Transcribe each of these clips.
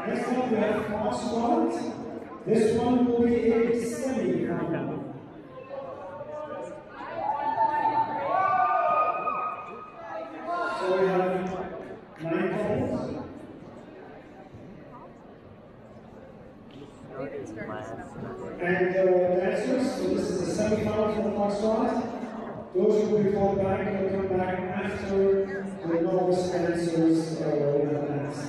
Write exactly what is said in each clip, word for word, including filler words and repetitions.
Next up we have Foxtrot. This one will be a semi-final. So we have nine couples. And uh, dancers, so this is the semi-final for the Foxtrot. Those who will be called back will come back after the novice dancers uh, will have danced.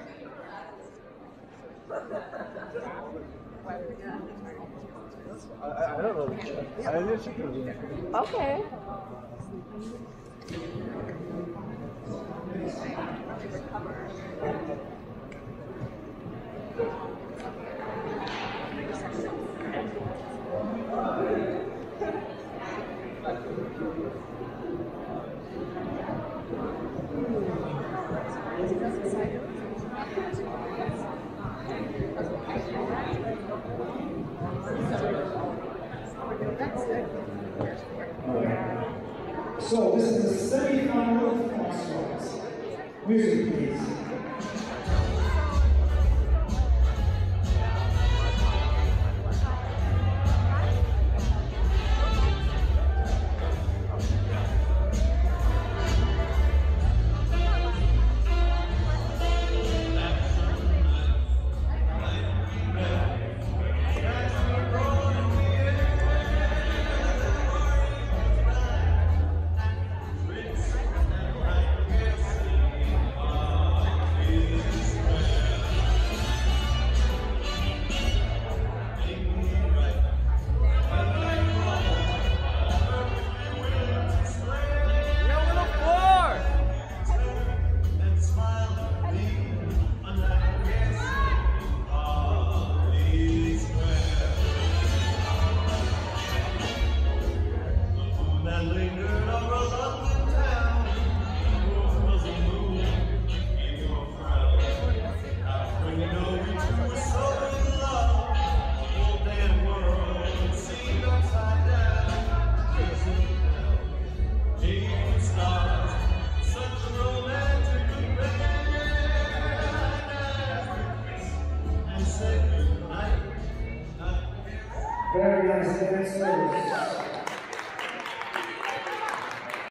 I, I don't know. I didn't Okay. So this is the semi-final of Foxtrot. Music, please. Very nice dancers.